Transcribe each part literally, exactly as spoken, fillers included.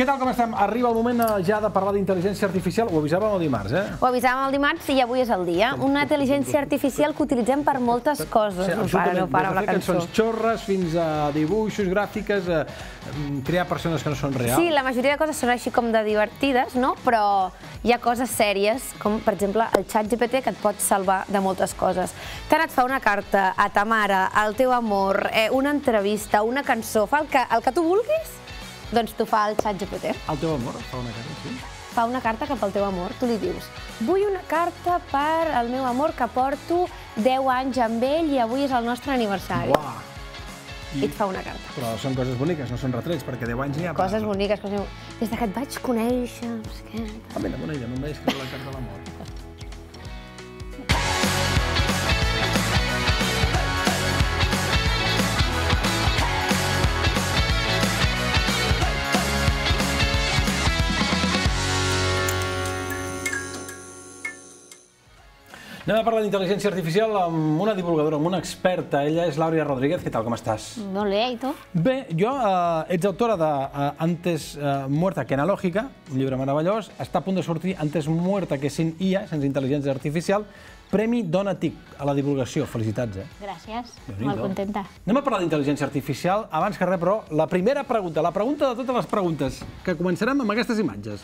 Què tal, com estem? Arriba el moment ja de parlar d'intel·ligència artificial. Ho avisàvem el dimarts, eh? Ho avisàvem el dimarts i avui és el dia. Una intel·ligència artificial que utilitzem per moltes coses. No para, no para amb la cançó. Des de fer cançons xorres fins a dibuixos, gràfiques, a crear persones que no són reals. Sí, la majoria de coses són així com de divertides, no? Però hi ha coses sèries, com per exemple el xat G P T, que et pot salvar de moltes coses. Tant et fa una carta a ta mare, al teu amor, una entrevista, una cançó, fa el que, el que tu vulguis, doncs t'ho fa el xat G P T. El teu amor fa una carta, sí? Fa una carta cap al teu amor. Tu li dius, vull una carta per al meu amor que porto deu anys amb ell i avui és el nostre aniversari. Uau! I et fa una carta. Però són coses boniques, no són retrets, perquè deu anys n'hi ha... Coses boniques, coses... Des que et vaig conèixer, no sé què... Ah, ben, amb ella, no em veies que era la carta de l'amor. Anem a parlar d'intel·ligència artificial amb una divulgadora, amb una experta. Ella és l'Àurea Rodríguez. Què tal, com estàs? Molt bé, i tu? Bé, jo, eh, ets autora de eh, Antes eh, muerta que analògica, un llibre meravellós. Està a punt de sortir Antes muerta que sin I A, sense intel·ligència artificial. Premi Dona TIC a la divulgació. Felicitats, eh? Gràcies, molt contenta. Anem a parlar d'intel·ligència artificial. Abans que res, però, la primera pregunta, la pregunta de totes les preguntes, que començarem amb aquestes imatges.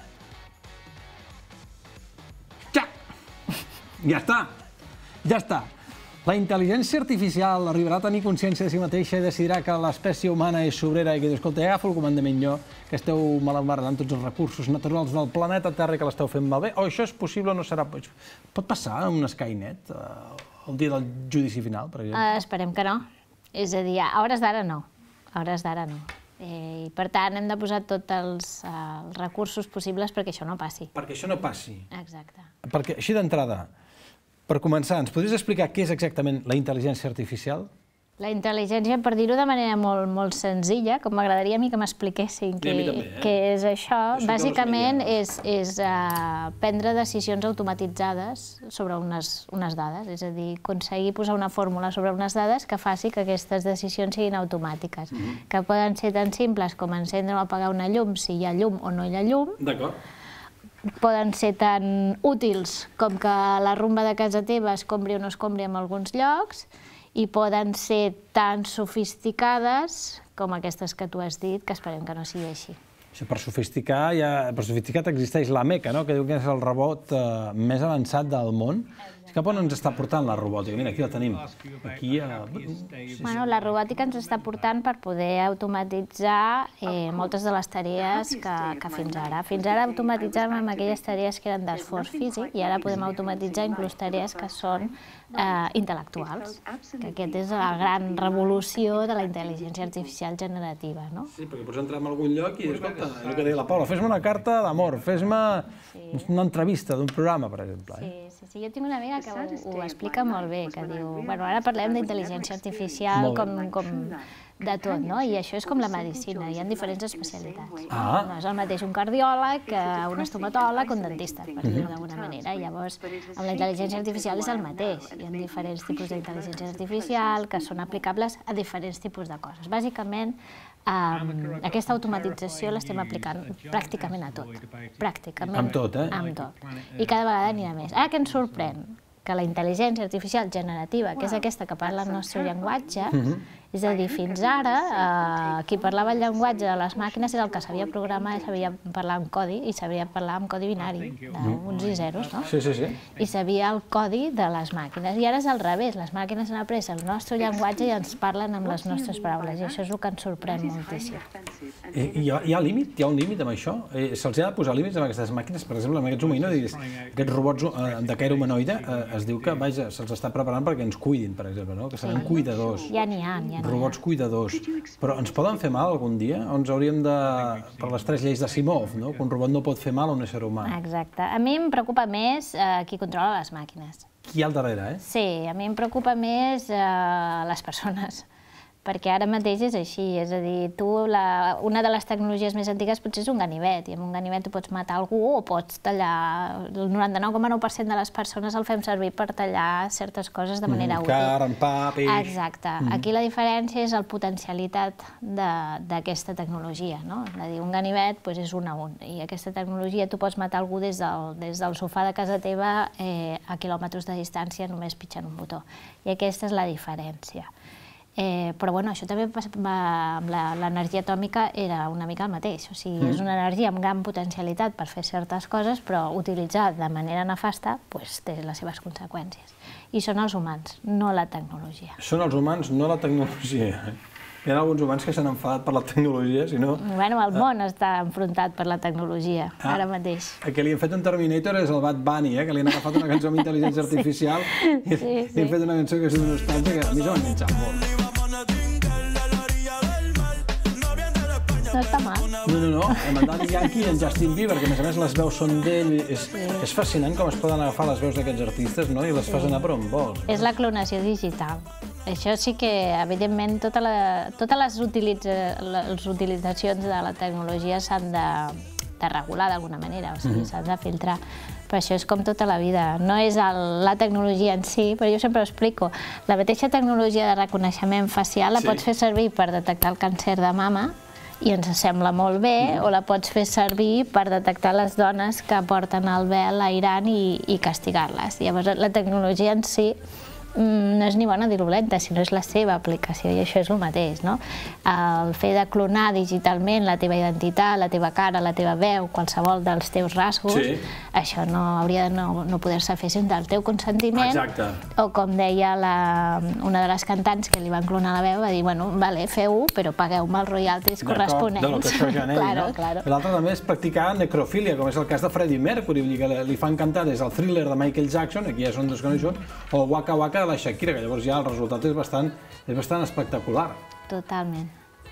Ja està, ja està. La intel·ligència artificial arribarà a tenir consciència de si mateixa i decidirà que l'espècie humana és sobrera i que diu, escolta, agafo el comandament jo, que esteu malbaratant tots els recursos naturals del planeta Terra i que l'esteu fent malbé. O això és possible o no serà... Pot passar amb un Skynet el dia del judici final, per exemple? Esperem que no. És a dir, a hores d'ara no. A hores d'ara no. I per tant hem de posar tots els recursos possibles perquè això no passi. Perquè això no passi. Exacte. Perquè així d'entrada, per començar, ens podries explicar què és exactament la intel·ligència artificial? La intel·ligència, per dir-ho de manera molt, molt senzilla, com m'agradaria a mi que m'expliquessin què, què és això, bàsicament és, és uh, prendre decisions automatitzades sobre unes, unes dades, és a dir, aconseguir posar una fórmula sobre unes dades que faci que aquestes decisions siguin automàtiques, mm-hmm. que poden ser tan simples com encendre o apagar una llum si hi ha llum o no hi ha llum. D'acord. Poden ser tan útils com que la rumba de casa teva es compri o no es compri en alguns llocs, i poden ser tan sofisticades com aquestes que tu has dit, que esperem que no sigui així. Per sofisticar, ja, per sofisticat existeix la Meca, no? Que diu que és el robot eh, més avançat del món. Cap on ens està portant la robòtica? Mira, aquí la tenim. Aquí, eh... bueno, la robòtica ens està portant per poder automatitzar eh, moltes de les tarees que, que fins ara. Fins ara automatitzàvem aquelles tarees que eren d'esforç físic i ara podem automatitzar inclús tarees que són eh, intel·lectuals. Que aquesta és la gran revolució de la intel·ligència artificial generativa, no? Sí, perquè pots entrar en algun lloc i, escolta, el que deia la Paula, fes-me una carta d'amor, fes-me una entrevista d'un programa, per exemple. Sí, sí, sí. Jo tinc una amiga que ho, ho explica molt bé, que diu, bueno, ara parlem d'intel·ligència artificial com, com de tot, no? I això és com la medicina, hi ha diferents especialitats. Ah. No és el mateix un cardiòleg que un estomatòleg o un dentista, per dir-ho d'alguna manera. Llavors, amb la intel·ligència artificial és el mateix. Hi ha diferents tipus d'intel·ligència artificial que són aplicables a diferents tipus de coses. Bàsicament, Um, aquesta automatització l'estem aplicant pràcticament a tot. Pràcticament. Amb tot, eh? Amb tot. I cada vegada n'hi ha més. Ara què ens sorprèn? Que la intel·ligència artificial generativa, que és aquesta que parla el nostre llenguatge, és a dir, fins ara, eh, qui parlava el llenguatge de les màquines era el que sabia programar i sabia parlar amb codi, i sabia parlar amb codi binari, d'uns i zeros, no? Sí, sí, sí. I sabia el codi de les màquines. I ara és al revés, les màquines han après el nostre llenguatge i ens parlen amb les nostres paraules, i això és el que ens sorprèn moltíssim. Hi ha, hi ha límit? Hi ha un límit amb això? Eh, Se'ls ha de posar límits amb aquestes màquines? Per exemple, amb aquests humanoides, aquests robots eh, de caire humanoide, eh, es diu que, vaja, se'ls està preparant perquè ens cuidin, per exemple, no? Que seran cuidadors. Ja n'hi ha, ja n'hi ha. Robots cuidadors. Però ens poden fer mal algun dia? O ens hauríem de... per les tres lleis d'Asimov, no? Que un robot no pot fer mal a un ésser humà. Exacte. A mi em preocupa més eh, qui controla les màquines. Qui hi ha al darrere, eh? Sí, a mi em preocupa més eh, les persones. perquè ara mateix és així, és a dir, tu, una de les tecnologies més antigues potser és un ganivet, i amb un ganivet tu pots matar algú o pots tallar, el noranta-nou coma nou per cent de les persones el fem servir per tallar certes coses de manera útil. Carn, pa, peix... Exacte. Aquí la diferència és la potencialitat d'aquesta tecnologia, no? És a dir, un ganivet és un a un, i aquesta tecnologia tu pots matar algú des del sofà de casa teva a quilòmetres de distància només pitjant un botó, i aquesta és la diferència. Però bueno, això també amb l'energia atòmica era una mica el mateix, o sigui, és una energia amb gran potencialitat per fer certes coses, però utilitzat de manera nefasta té les seves conseqüències. I són els humans, no la tecnologia. Són els humans, no la tecnologia. Hi ha alguns humans que s'han enfadat per la tecnologia, si no... Bueno, el món està enfrontat per la tecnologia, ara mateix. El que li han fet un Terminator és el Bad Bunny, que li han agafat una cançó amb intel·ligència artificial i li han fet una cançó que és una nostàlgia que a mi se m'ha enganxat molt. No està mal. No, no, no. Amb el Daddy Yankee i en Justin Bieber, que a més a més les veus són d'ell. És fascinant com es poden agafar les veus d'aquests artistes, no? I les fas anar per on vols. És la clonació digital. Això sí que, evidentment, totes les utilitzacions de la tecnologia s'han de regular d'alguna manera, o sigui, s'han de filtrar. Però això és com tota la vida. No és la tecnologia en si, però jo sempre ho explico. La mateixa tecnologia de reconeixement facial la pots fer servir per detectar el càncer de mama, i ens sembla molt bé, o la pots fer servir per detectar les dones que porten el vel airant i castigar-les. Llavors, la tecnologia en si no és ni bona ni dolenta, sinó és la seva aplicació, i això és el mateix, no? El fet de clonar digitalment la teva identitat, la teva cara, la teva veu, qualsevol dels teus rasgos, això no hauria de no poder-se fer sense el teu consentiment. Exacte. O com deia una de les cantants que li van clonar la veu, va dir, bueno, vale, feu-ho, però pagueu-me els royalties corresponents. De lo que això generi, no? L'altre també és practicar necrofília, com és el cas de Freddie Mercury, que li fan cantar des del Thriller de Michael Jackson, aquí ja són desconeguts, o el Waka Waka de la Shakira, que llavors ja el resultat és bastant espectacular. Totalment.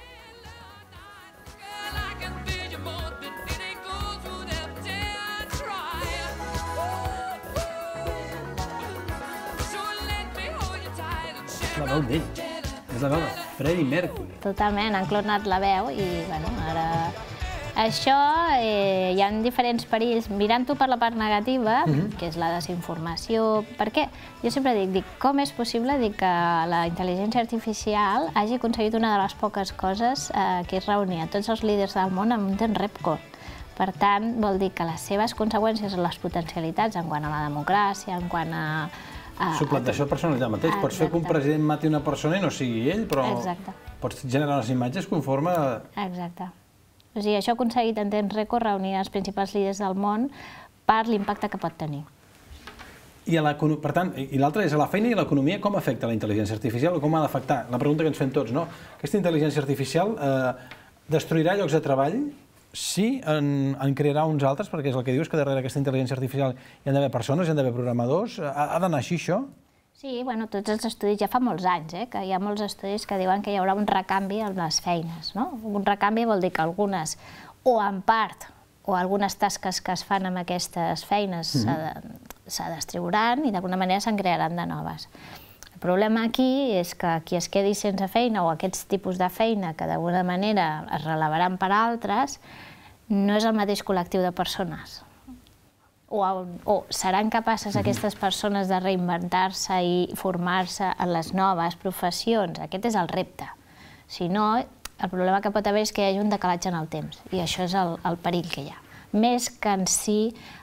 La veu d'ell, és la veu de Freddie Mercury. Totalment, han clonat la veu i, bueno, ara... Això, hi ha diferents perills. Mirant-ho per la part negativa, que és la desinformació, perquè jo sempre dic, com és possible que la intel·ligència artificial hagi aconseguit una de les poques coses que és reunir a tots els líders del món en un temps rècord. Per tant, vol dir que les seves conseqüències, les potencialitats en quant a la democràcia, en quant a... Suplantació de personalitat mateix. Pots fer que un president mati una persona i no sigui ell, però pots generar unes imatges conforme... Exacte. O sigui, això ha aconseguit en temps rècord reunir els principals líders del món per l'impacte que pot tenir. I per tant, i l'altre és a la feina i a l'economia, com afecta la intel·ligència artificial o com ha d'afectar? La pregunta que ens fem tots, no? Aquesta intel·ligència artificial destruirà llocs de treball? Sí, en crearà uns altres, perquè és el que dius, que darrere aquesta intel·ligència artificial hi ha d'haver persones, hi ha d'haver programadors. Ha d'anar així, això? Sí, bueno, tots els estudis, ja fa molts anys, que hi ha molts estudis que diuen que hi haurà un recanvi en les feines, no? Un recanvi vol dir que algunes, o en part, o algunes tasques que es fan amb aquestes feines se destriuran i d'alguna manera se'n crearan de noves. El problema aquí és que qui es quedi sense feina o aquests tipus de feina que d'alguna manera es relevaran per altres no és el mateix col·lectiu de persones. O seran capaces aquestes persones de reinventar-se i formar-se en les noves professions? Aquest és el repte. Si no, el problema que pot haver és que hi hagi un decalatge en el temps, i això és el perill que hi ha. Més que en si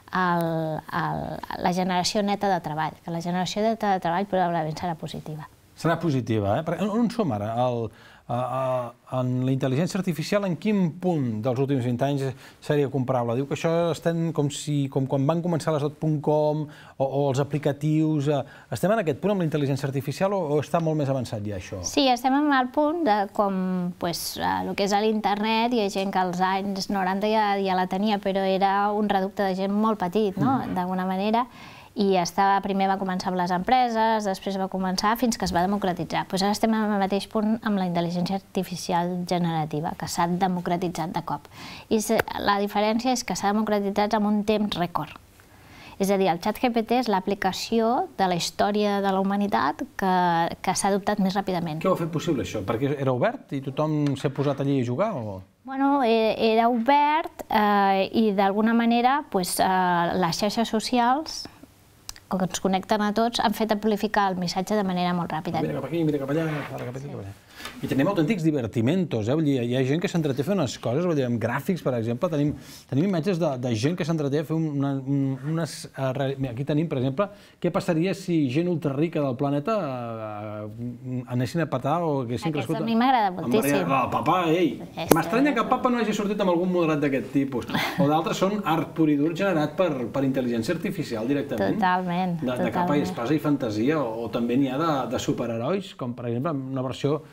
la generació neta de treball, que la generació neta de treball probablement serà positiva. Serà positiva, eh? On som ara? En la intel·ligència artificial, en quin punt dels últims vint anys seria comparable? Diu que això estem com quan van començar les dot punt com o els aplicatius. Estem en aquest punt amb la intel·ligència artificial o està molt més avançat ja això? Sí, estem en el punt de com el que és l'internet. Hi ha gent que als anys noranta ja la tenia, però era un reducte de gent molt petit, d'alguna manera. I primer va començar amb les empreses, després va començar fins que es va democratitzar. Doncs ara estem al mateix punt amb la intel·ligència artificial generativa, que s'ha democratitzat de cop. I la diferència és que s'ha democratitzat en un temps rècord. És a dir, el ChatGPT és l'aplicació de la història de la humanitat que s'ha adoptat més ràpidament. Què ho ha fet possible, això? Perquè era obert i tothom s'ha posat allí a jugar? Bueno, era obert i d'alguna manera les xarxes socials que ens connecten a tots han fet amplificar el missatge de manera molt ràpida. Mira cap aquí, mira cap allà, cap aquí, cap allà. I tenim autèntics divertimentos, eh? Hi ha gent que s'entreté a fer unes coses, amb gràfics, per exemple, tenim imatges de gent que s'entreté a fer unes... Aquí tenim, per exemple, què passaria si gent ultrarica del planeta anessin a petar o haguessin crescut... Aquesta a mi m'agrada moltíssim. El papa, ei! M'estranya que el papa no hagi sortit amb algun moderat d'aquest tipus. O d'altres són art pur i dur generat per intel·ligència artificial directament. Totalment. De capa i espasa i fantasia, o també n'hi ha de superherois, com per exemple una versió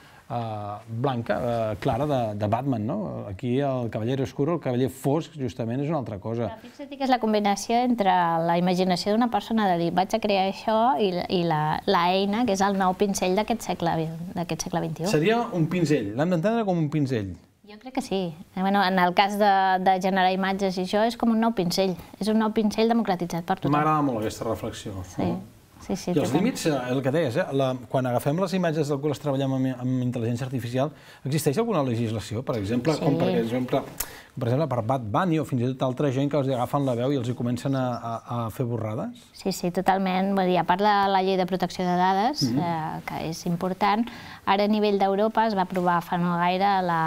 blanca, clara, de Batman, no? Aquí el cavaller oscuro, el cavaller fosc, justament, és una altra cosa. Però fixa't que és la combinació entre la imaginació d'una persona de dir vaig a crear això i l'eina, que és el nou pinzell d'aquest segle vint i u. Seria un pinzell, l'hem d'entendre com un pinzell. Jo crec que sí. En el cas de generar imatges i això és com un nou pinzell. És un nou pinzell democratitzat per tothom. M'agrada molt aquesta reflexió. Sí. I els límits, el que deies, quan agafem les imatges del qual les treballem amb intel·ligència artificial, existeix alguna legislació, per exemple, com per exemple per Bad Bunny o fins i tot altra gent que els agafen la veu i els hi comencen a fer borrades? Sí, sí, totalment. A part de la llei de protecció de dades, que és important, ara a nivell d'Europa es va aprovar fa no gaire la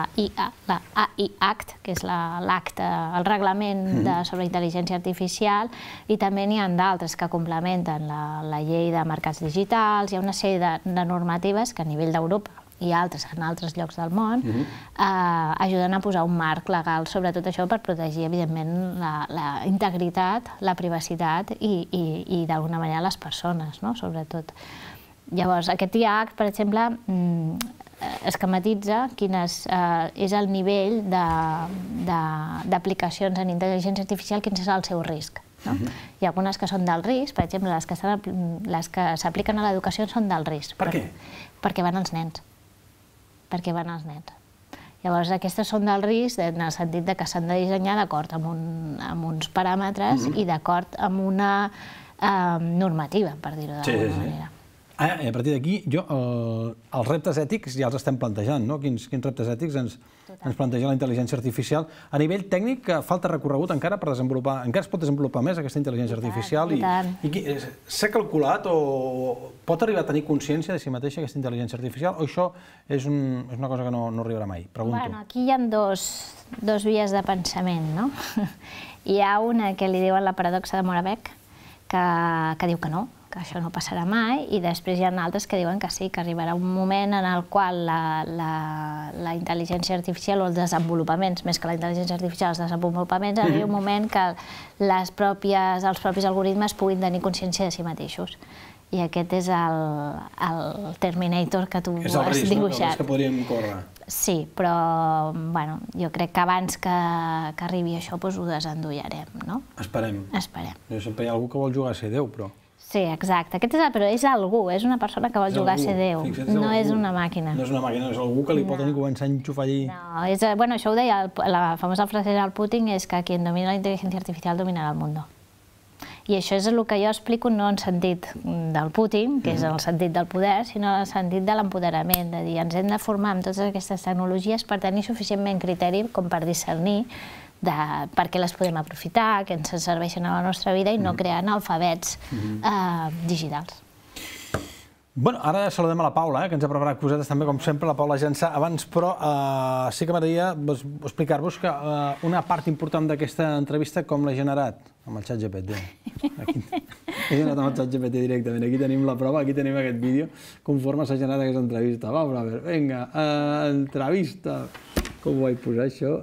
A I Act, que és l'acte, el reglament sobre intel·ligència artificial, i també n'hi ha d'altres que complementen la llei de mercats digitals. Hi ha una sèrie de normatives que a nivell d'Europa i altres en altres llocs del món ajuden a posar un marc legal sobre tot això per protegir, evidentment, la integritat, la privacitat i, d'alguna manera, les persones, sobretot. Llavors, aquest I A Act, per exemple, esquematitza quin és el nivell d'aplicacions en intel·ligència artificial, quin és el seu risc. Hi ha algunes que són d'alt risc, per exemple, les que s'apliquen a l'educació són d'alt risc. Per què? Perquè van als nens. Perquè van als nens. Llavors, aquestes són d'alt risc en el sentit que s'han de dissenyar d'acord amb uns paràmetres i d'acord amb una normativa, per dir-ho d'alguna manera. A partir d'aquí, els reptes ètics ja els estem plantejant, no? Quins reptes ètics ens planteja la intel·ligència artificial. A nivell tècnic, falta recorregut encara per desenvolupar, encara es pot desenvolupar més aquesta intel·ligència artificial? S'ha calculat o pot arribar a tenir consciència de si mateixa aquesta intel·ligència artificial o això és una cosa que no arribarà mai? Pregunto. Aquí hi ha dos vies de pensament, no? Hi ha una que li diuen la paradoxa de Moravec, que diu que no, que això no passarà mai, i després hi ha altres que diuen que sí, que arribarà un moment en el qual la intel·ligència artificial o els desenvolupaments, més que la intel·ligència artificial, els desenvolupaments, arriba un moment que els propis algoritmes puguin tenir consciència de si mateixos. I aquest és el Terminator que tu has dibuixat. És el risc, no? Que podríem córrer. Sí, però jo crec que abans que arribi això ho desendollarem, no? Esperem. Esperem. Sempre hi ha algú que vol jugar a ser Déu, però... Sí, exacte. Però és algú, és una persona que vol jugar a ser Déu, no és una màquina. No és una màquina, és algú que li pot començar a enxufar allí... No, això ho deia la famosa frase del Putin, és que quien domina la intel·ligència artificial dominarà el mundo. I això és el que jo explico no en sentit del Putin, que és el sentit del poder, sinó en el sentit de l'empoderament, de dir, ens hem de formar amb totes aquestes tecnologies per tenir suficientment criteri com per discernir per què les podem aprofitar, que ens serveixen a la nostra vida i no crear analfabets digitals. Bé, ara saludem a la Paula, que ens ha preparat cosetes també, com sempre, la Paula Gença. Abans, però, sí que m'agradaria explicar-vos que una part important d'aquesta entrevista com l'he generat? Amb el ChatGPT. He generat amb el ChatGPT directament. Aquí tenim la prova, aquí tenim aquest vídeo, conforme s'ha generat aquesta entrevista. Va, a veure, vinga, entrevista. Com ho vaig posar, això?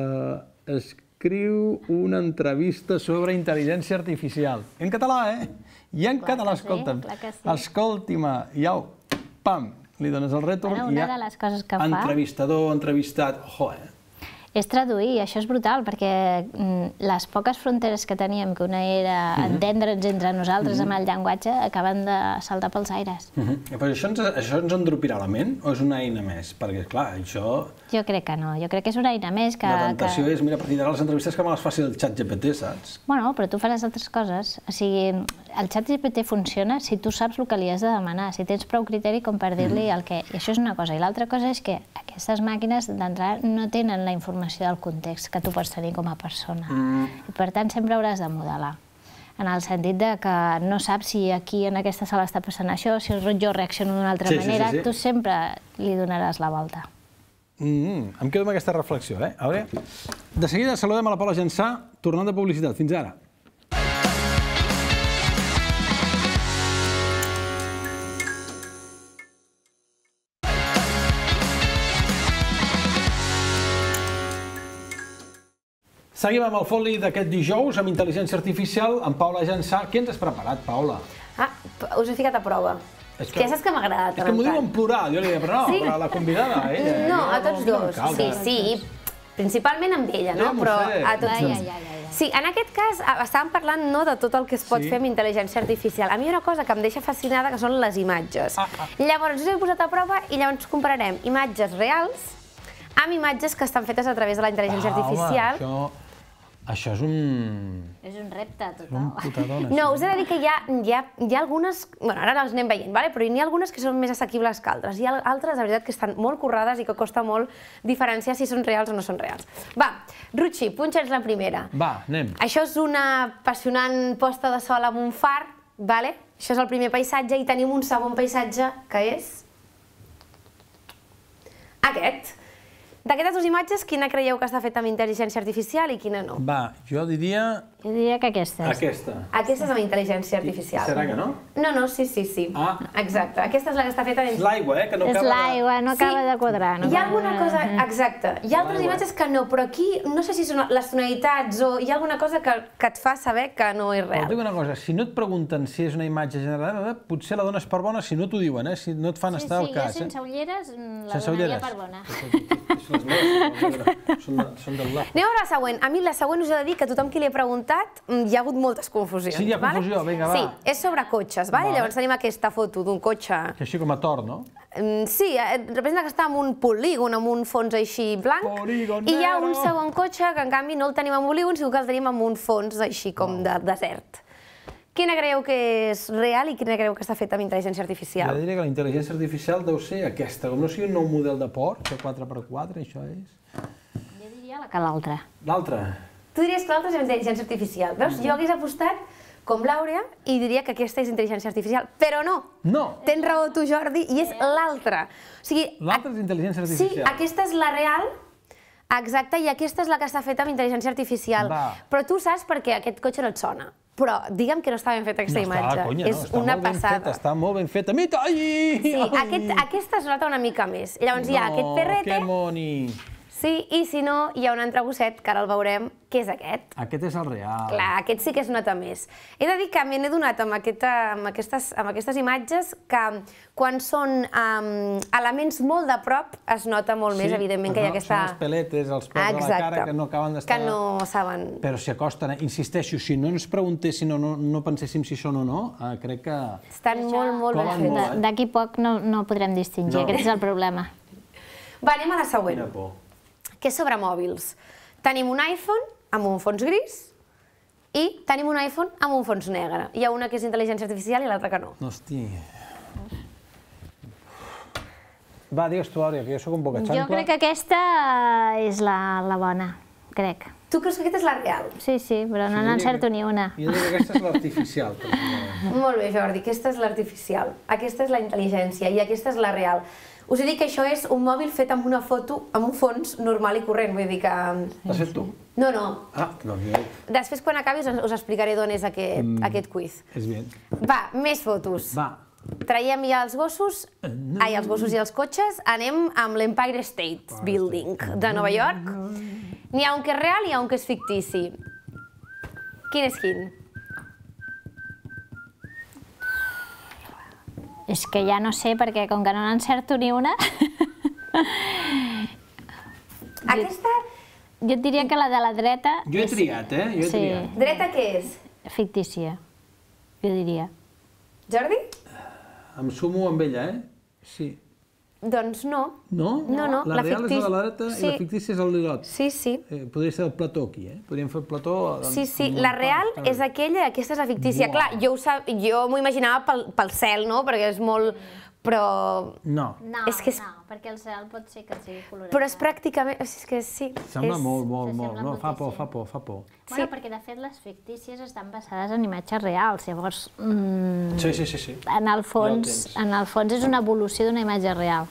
Escriu una entrevista sobre intel·ligència artificial. En català, eh? I en català, escolta'm. Escolti-me, ja, pam, li dones el retorn i ja entrevistador, entrevistat, ojo, eh? És traduir, això és brutal, perquè les poques fronteres que teníem, que una era entendre'ns entre nosaltres amb el llenguatge, acaben de saltar pels aires. Però això ens endropirà la ment o és una eina més? Perquè, clar, això... Jo crec que no, jo crec que és una eina més que... La tentació és, mira, a partir d'ara les entrevistes que me les faci el xat G P T, saps? Bueno, però tu faràs altres coses. O sigui, el xat G P T funciona si tu saps el que li has de demanar, si tens prou criteri com per dir-li el què. I això és una cosa. I l'altra cosa és que aquestes màquines d'entrada no tenen la informació del context que tu pots tenir com a persona. I per tant, sempre hauràs de modelar. En el sentit que no saps si aquí en aquesta sala està passant això, si jo reacciono d'una altra manera, tu sempre li donaràs la volta. Em quedo amb aquesta reflexió, eh? A veure, de seguida saludem a la Paula Jansà, tornant de publicitat. Fins ara. Seguim amb el Foli d'aquest dijous, amb intel·ligència artificial, amb Paula Jansà. Què ens has preparat, Paula? Ah, us he ficat a prova. Que saps que m'agrada tant. És que m'ho diu en plural, jo li dic, però no, però la convidada, ella. No, a tots dos, sí, sí. Principalment amb ella, no? Però a tots dos. Sí, en aquest cas estàvem parlant no de tot el que es pot fer amb intel·ligència artificial. A mi hi ha una cosa que em deixa fascinada, que són les imatges. Llavors, us he posat a prova i llavors compararem imatges reals amb imatges que estan fetes a través de la intel·ligència artificial. Home, això és un... És un repte, total. És un putadón. No, us he de dir que hi ha algunes... Bueno, ara les anem veient, però n'hi ha algunes que són més assequibles que altres. Hi ha altres, de veritat, que estan molt currades i que costa molt diferenciar si són reals o no són reals. Va, Ruchi, punxa'ns la primera. Va, anem. Això és una apassionant posta de sol amb un far, vale? Això és el primer paisatge i tenim un segon paisatge, que és... aquest. D'aquestes dues imatges, quina creieu que està feta amb intel·ligència artificial i quina no? Va, jo diria... Jo diria que aquesta. Aquesta. Aquesta és amb intel·ligència artificial. Serà que no? No, no, sí, sí, sí. Ah. Exacte. Aquesta és la que està feta... És l'aigua, eh? Que no acaba de... És l'aigua, no acaba de quadrar. Hi ha alguna cosa... Exacte. Hi ha altres imatges que no, però aquí no sé si són les tonalitats o hi ha alguna cosa que et fa saber que no és real. Però dic una cosa, si no et pregunten si és una imatge generada, potser la dones per bona si no t'ho diuen, eh? Si no et fan estar al cas. Sí, sí, jo sense ulleres la donaria per bona. Les meves són del blanc. Anem a la següent. A mi la següent us he de dir que tothom qui li he preguntat hi ha hagut moltes confusions. Sí, hi ha confusió, vinga, va. Sí, és sobre cotxes, llavors tenim aquesta foto d'un cotxe... Que així com a tort, no? Sí, representa que està en un polígon, amb un fons així blanc, i hi ha un segon cotxe que en canvi no el tenim en polígon, sinó que el tenim amb un fons així com de desert. Quina creieu que és real i quina creieu que està feta amb intel·ligència artificial? Jo diria que la intel·ligència artificial deu ser aquesta, com no sigui un nou model de port, que quatre per quatre, això és... Jo diria que l'altra. L'altra? Tu diries que l'altra és intel·ligència artificial. Veus? Jo hagués apostat com l'Àurea i diria que aquesta és intel·ligència artificial, però no! No! Tens raó tu, Jordi, i és l'altra. L'altra és intel·ligència artificial. Sí, aquesta és la real, exacte, i aquesta és la que està feta amb intel·ligència artificial. Però tu saps perquè aquest cotxe no et sona. Però digue'm que no està ben feta aquesta imatge. No està, conya, no. És una passada. Està molt ben feta. Mita! Sí, aquesta es nota una mica més. Llavors hi ha aquest perrete... No, que moni! Sí, i si no, hi ha un altre gosset, que ara el veurem, que és aquest. Aquest és el real. Clar, aquest sí que es nota més. He de dir que me n'he donat amb aquestes imatges que quan són elements molt de prop es nota molt més, evidentment, que hi ha aquesta... Són els peletes, els pèls de la cara, que no acaben d'estar... Que no saben... Però s'hi acosten. Insisteixo, si no ens preguntéssim o no penséssim si són o no, crec que... Estan molt, molt ben fetes. D'aquí poc no podrem distingir, aquest és el problema. Va, anem a la següent. Que és sobre mòbils. Tenim un iPhone amb un fons gris i tenim un iPhone amb un fons negre. Hi ha una que és intel·ligència artificial i l'altra que no. Hosti... Va, digues tu, Àurea, que jo soc un poc xancla. Jo crec que aquesta és la bona, crec. Tu creus que aquesta és la real? Sí, sí, però no n'encerto ni una. Jo diria que aquesta és l'artificial. Molt bé, Jordi, aquesta és l'artificial. Aquesta és la intel·ligència i aquesta és la real. Us he dit que això és un mòbil fet amb una foto, amb un fons normal i corrent, vull dir que... L'has fet tu? No, no. Ah, doncs jo... Després, quan acabis, us explicaré d'on és aquest quiz. És bé. Va, més fotos. Va. Traiem ja els gossos, ai, els gossos i els cotxes, anem amb l'Empire State Building de Nova York. N'hi ha un que és real i hi ha un que és fictici. Quin és quin? És que ja no sé, perquè com que no n'encerto ni una... Aquesta Jo et diria que la de la dreta... Jo he triat, eh? Jo he triat. Dreta què és? Fictícia, jo diria. Jordi? Em sumo amb ella, eh? Sí. Doncs no. No? No, no. La real és la de la dreta i la fictícia és el lilot. Sí, sí. Podria ser el plató aquí, eh? Podríem fer el plató... Sí, sí. La real és aquella, aquesta és la fictícia. Clar, jo m'ho imaginava pel cel, no? Perquè és molt... Però... No. No, no, perquè el cel pot ser que sigui colorat. Però és pràcticament... És que sí. Sembla molt, molt, molt. No, fa por, fa por, fa por. Bueno, perquè de fet les fictícies estan basades en imatges reals, llavors... Sí, sí, sí, sí. En el fons, en el fons és una evolució d'una imatge real.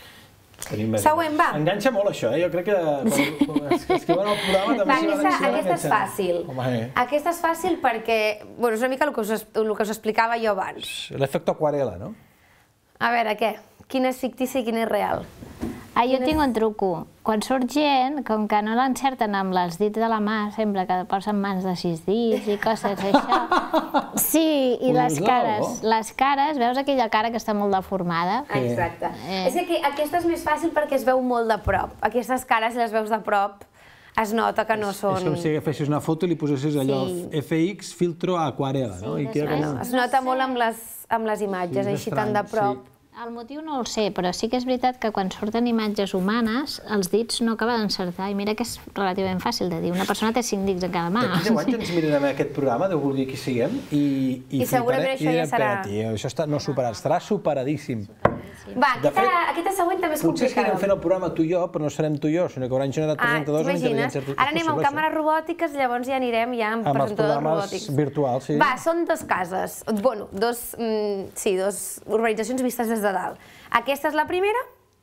Següent, va. Enganxa molt això, eh? Jo crec que els que escriuen el programa també s'hi van enganxar. Aquesta és fàcil. Aquesta és fàcil perquè... Bueno, és una mica el que us explicava jo abans. L'efecte aquarela, no? A veure, què? Quin és fictici i quin és real? Ah, jo tinc un truco. Quan surt gent, com que no l'encerten amb els dits de la mà, sembla que posen mans de sis dits i coses d'això. Sí, i les cares. Les cares, veus aquella cara que està molt deformada? Exacte. És que aquesta és més fàcil perquè es veu molt de prop. Aquestes cares, si les veus de prop, es nota que no són... És com si agafessis una foto i li posessis allò F X filtro aquarela, no? Es nota molt amb les amb les imatges, així tan de prop. El motiu no el sé, però sí que és veritat que quan surten imatges humanes, els dits no acaben d'encertar, i mira que és relativament fàcil de dir. Una persona té cinc dits a cada mà. D'aquí deu anys ens mirarem aquest programa, Déu vulgui qui siguem, i segurament això ja serà... Això no superat, estarà superadíssim. Va, aquesta següent també és complicada. Potser seguirem fent el programa tu i jo, però no serem tu i jo, sinó que hauran generat presentadors amb intel·ligència artificial. Ara anem amb càmeres robòtiques, llavors ja anirem ja amb presentadors robòtics. Amb els programes virtuals, sí. Va, són dos cases, bueno, dos, sí, dos urbanitzacions vistes des de dalt. Aquesta és la primera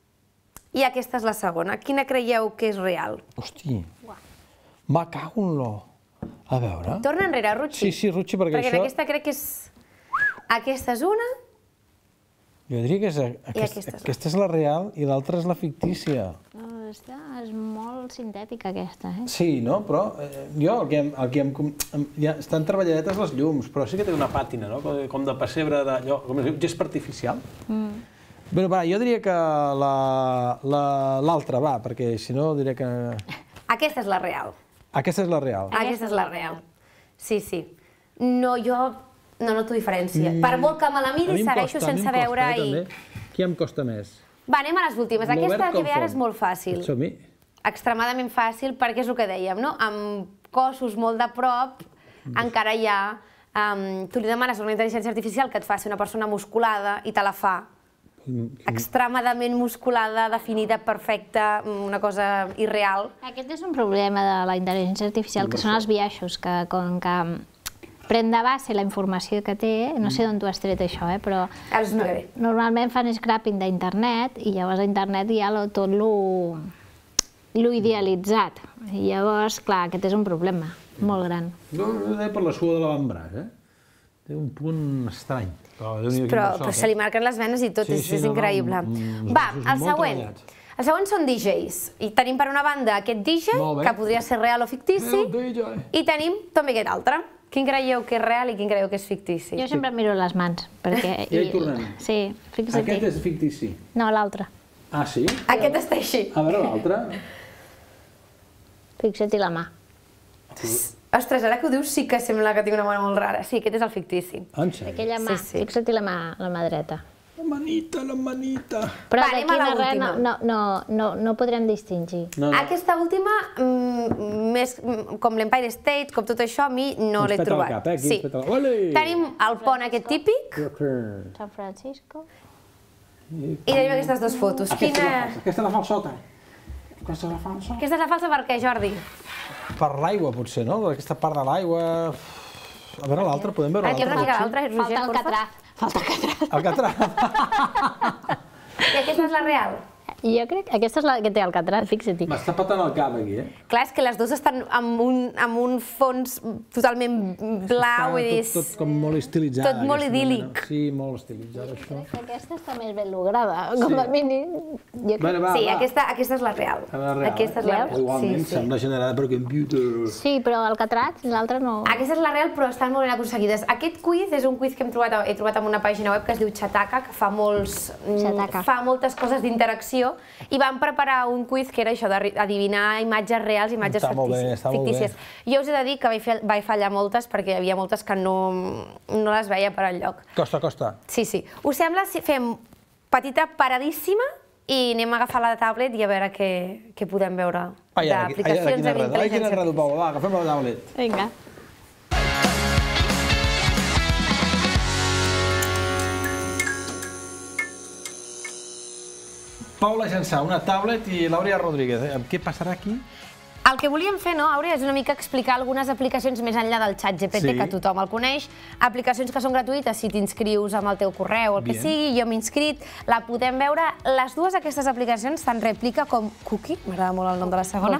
i aquesta és la segona. Quina creieu que és real? Hosti, me cago en lo... A veure... Torna enrere, Ruchi. Sí, sí, Ruchi, perquè això... Perquè aquesta crec que és... Aquesta és una... Jo diria que aquesta és la real i l'altra és la fictícia. És molt sintètica aquesta, eh? Sí, no? Però jo el que em... Estan treballadetes les llums, però sí que té una pàtina, no? Com de pessebre d'allò, com es diu, gespa artificial. Bé, va, jo diria que l'altra, va, perquè si no diré que... Aquesta és la real. Aquesta és la real. Aquesta és la real. Sí, sí. No, jo... No noto diferència. Per molt que me la miri, segueixo sense veure i... Qui em costa més? Va, anem a les últimes. Aquesta que ve ara és molt fàcil. Som-hi. Extremadament fàcil, perquè és el que dèiem, no? Amb cossos molt de prop, encara hi ha... Tu li demanes a una intel·ligència artificial que et faci una persona musculada i te la fa. Extremadament musculada, definida, perfecta, una cosa irreal. Aquest és un problema de la intel·ligència artificial, que són els biaixos, que com que pren de base la informació que té, no sé d'on tu has tret això, però normalment fan scrapping d'internet i llavors a internet hi ha tot lo idealitzat. I llavors, clar, aquest és un problema molt gran. No ho deia per la sua de l'avantbraç, eh? Té un punt estrany. Però se li marquen les venes i tot, és increïble. Va, el següent. El següent són D Js. I tenim per una banda aquest D J, que podria ser real o fictici, i tenim també aquest altre. Quin creieu que és real i quin creieu que és fictici? Jo sempre miro les mans, perquè... Ja hi tornem. Sí, fixa't. Aquest és fictici? No, l'altre. Ah, sí? Aquest està així. A veure, l'altre. Fixa't-hi la mà. Ostres, ara que ho dius sí que sembla que tinc una mà molt rara. Sí, aquest és el fictici. En sèrio? Aquella mà, fixa't-hi la mà dreta. La manita, la manita. Però d'aquí a res no podrem distingir. Aquesta última, més com l'Empire State, com tot això, a mi no l'he trobat. Sí. Tenim el pont aquest típic. San Francisco. I tenim aquestes dues fotos. Aquesta és la falsota. Aquesta és la falsa. Aquesta és la falsa per què, Jordi? Per l'aigua, potser, no? Aquesta part de l'aigua... A veure, l'altra, podem veure l'altra? Falta el catrat. Falta el catrat. El catrat. I aquesta és la real? Jo crec que aquesta és la que té el catrat, fixa-t'hi. M'està patant el cap aquí, eh? Clar, és que les dues estan amb un fons totalment blau. Tot com molt estilitzat. Tot molt idíl·lic. Sí, molt estilitzat, això. Crec que aquesta està més ben lograda, com a mínim. Sí, aquesta és la real. Aquesta és la real. Igualment, sembla generada per computer. Sí, però el catrat, l'altre no... Aquesta és la real, però estan molt ben aconseguides. Aquest quiz és un quiz que he trobat en una pàgina web que es diu Xataca, que fa moltes coses d'interacció i vam preparar un quiz que era això, d'adivinar imatges reals, imatges fictícies. Jo us he de dir que vaig fallar moltes perquè hi havia moltes que no les veia per enlloc. Costa, costa. Sí, sí. Us sembla si fem petita paradíssima i anem a agafar la tablet i a veure què podem veure d'aplicacions de d'intel·ligència artificial. Ai, quina rado, Pau, va, agafem la tablet. Vinga. Paula Jansà, una tablet, i l'Àurea Rodríguez. Què passarà aquí? El que volíem fer, no, Àurea, és una mica explicar algunes aplicacions més enllà del xat G P T, que tothom el coneix. Aplicacions que són gratuïtes si t'inscrius amb el teu correu o el que sigui. Jo m'he inscrit, la podem veure. Les dues d'aquestes aplicacions, tant Replica com Cookie, m'agrada molt el nom de la segona,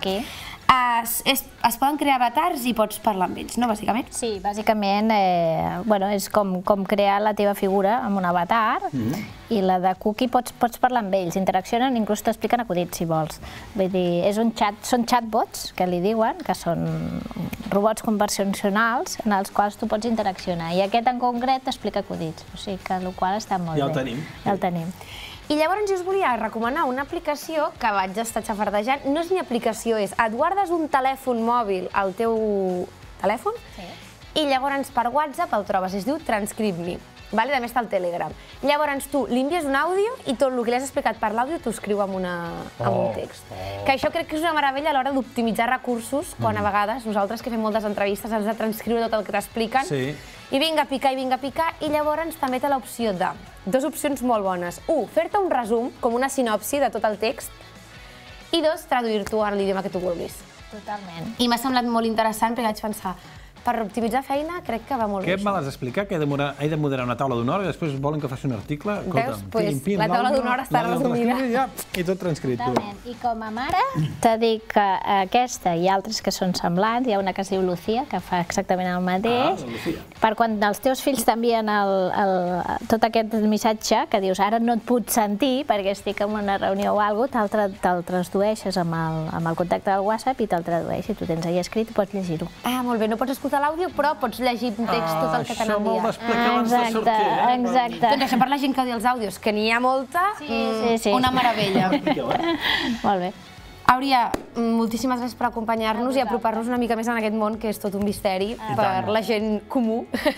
es poden crear avatars i pots parlar amb ells, no, bàsicament? Sí, bàsicament és com crear la teva figura amb un avatar, i la de Cookie pots parlar amb ells, interaccionen, inclús t'expliquen acudits, si vols. Vull dir, són chatbots, que li diuen, que són robots conversacionals en els quals tu pots interaccionar, i aquest en concret t'explica acudits, o sigui que el qual està molt bé. Ja el tenim. Ja el tenim. I llavors jo us volia recomanar una aplicació que vaig estar xafardejant. No és ni aplicació, és et guardes un telèfon mòbil al teu telèfon i llavors per WhatsApp el trobes, es diu Transcript.me. A més està al Telegram. Llavors tu li envies un àudio i tot el que li has explicat per l'àudio t'ho escriu amb un text. Que això crec que és una meravella a l'hora d'optimitzar recursos, quan a vegades nosaltres que fem moltes entrevistes has de transcriure tot el que t'expliquen i vinga a picar i vinga a picar, i llavors també té l'opció de dues opcions molt bones. Un, fer-te un resum, com una sinopsi de tot el text, i dos, traduir-t'ho en l'idioma que tu vulguis. Totalment. I m'ha semblat molt interessant perquè vaig pensar, per optimitzar feina crec que va molt bé. Què me l'has d'explicar? Que he de moderar una taula d'una hora i després volen que faci un article? Veus? La taula d'una hora està resumida. I tot transcrit. I com a mare t'he dit que aquesta i altres que són semblants, hi ha una que es diu Lucía, que fa exactament el mateix, per quan els teus fills t'envien tot aquest missatge que dius ara no et puc sentir perquè estic en una reunió o alguna cosa, te'l tradueixes amb el contacte del WhatsApp i te'l tradueix, i tu tens allà escrit i pots llegir-ho. Ah, molt bé, no pots escoltar l'àudio, però pots llegir un text tot el que t'han enviat. Això m'ho d'explicar abans de sortir, eh? Exacte. Doncs això per la gent que odia els àudios, que n'hi ha molta, una meravella. Molt bé. Àurea, moltíssimes gràcies per acompanyar-nos i apropar-nos una mica més en aquest món, que és tot un misteri per la gent comú.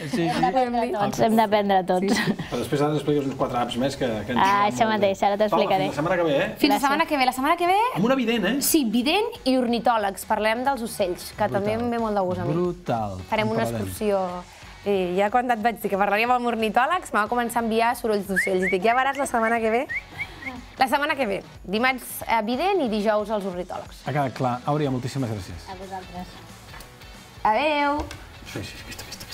Hem d'aprendre tots. Però després ara t'expliques uns quatre apps més que ens... Ah, això mateix, ara t'explicaré. Fins la setmana que ve, eh? Fins la setmana que ve. La setmana que ve... Amb una vident, eh? Sí, vident i ornitòlegs. Parlem dels ocells, que també em ve molt de gust a mi. Brutal. Farem una excursió. I ja quan et vaig dir que parlaríem amb ornitòlegs, m'ha començat a enviar sorolls d'ocells. I dic, ja veràs la setmana que ve. La setmana que ve. Dimarts vident i dijous els ornitòlegs. Ha quedat clar. Àurea, moltíssimes gràcies. A vosaltres. Adéu. Sí, sí, vista, vista.